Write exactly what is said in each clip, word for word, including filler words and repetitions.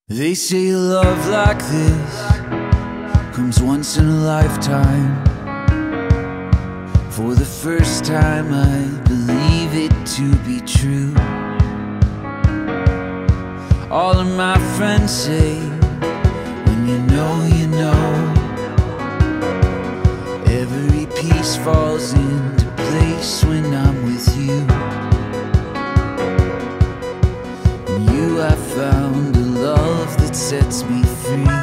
They say love like this comes once in a lifetime. For the first time I believe it to be true. All of my friends say, when you know, you know. Every piece falls into place when I'm with you. In you I found a love that sets me free.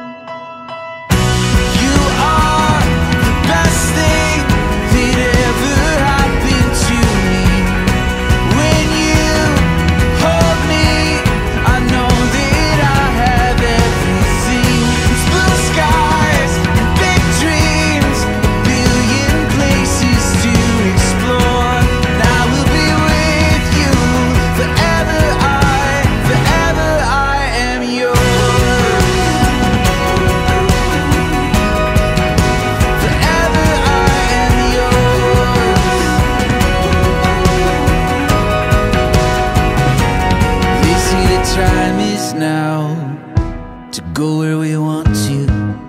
You are the best thing that ever happened to me. When you hold me, I know that I have everything. It's blue skies and big dreams, a billion places to explore. And I will be with you forever. I, forever I am yours. Forever I am yours. They say the time is now to go where we want to.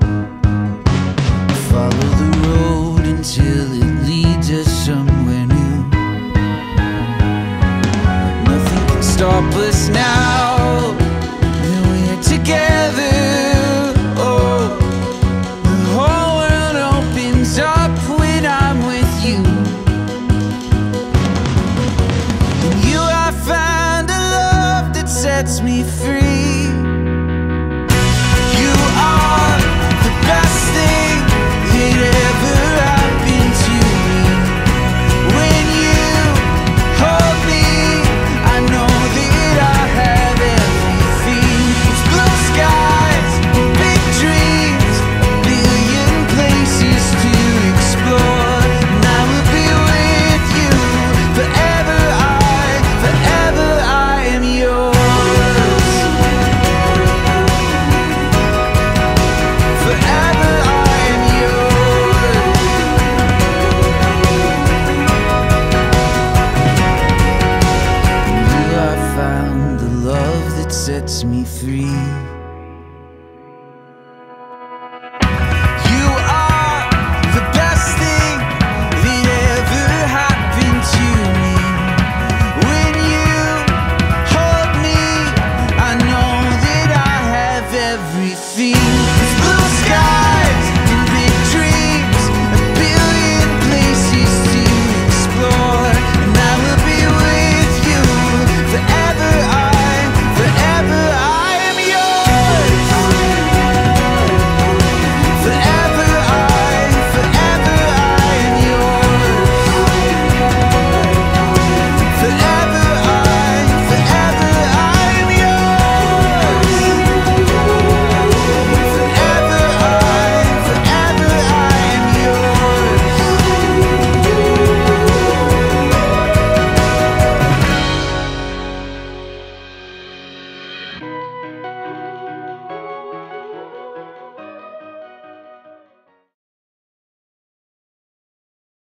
Follow the road until it leads us somewhere new. Nothing can stop us now when we're together. Oh, the whole world opens up when I'm with you. In you I found a love that sets me free. You are the best thing that ever happened to me. When you hold me, I know that I have everything. It's blue skies, big dreams, a billion places to explore. And I will be with you forever. I, forever I am yours. Forever I am yours. In you I found the love that sets me free.